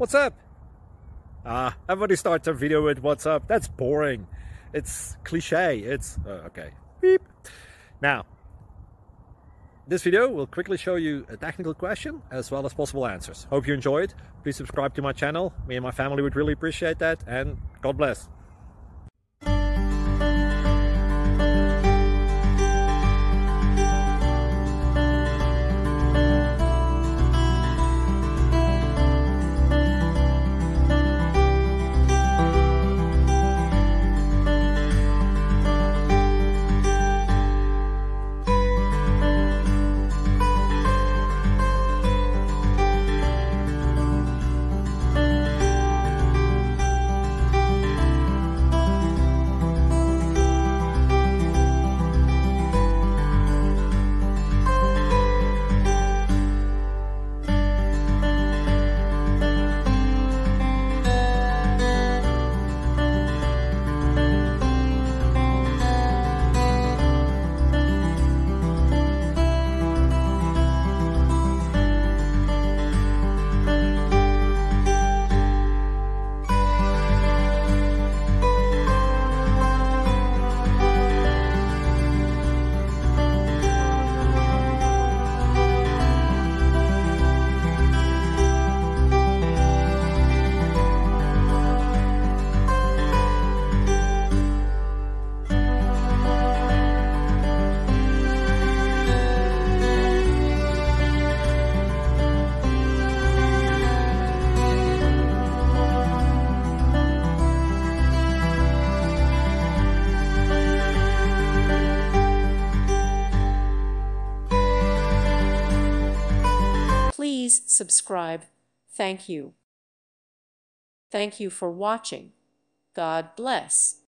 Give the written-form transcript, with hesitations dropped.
What's up? Everybody starts their video with what's up. That's boring. It's cliche. It's okay. Beep. Now, this video will quickly show you a technical question as well as possible answers. Hope you enjoyed. Please subscribe to my channel. Me and my family would really appreciate that, and God bless. Please subscribe. Thank you. Thank you for watching. God bless.